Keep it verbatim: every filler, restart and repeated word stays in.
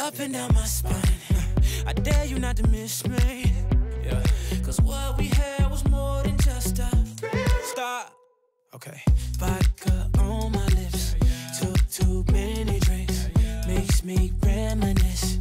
up and down my spine. I dare you not to miss me. Yeah, cause what we had was more than just a stop. Okay, vodka on my lips, took too many drinks, makes me reminisce.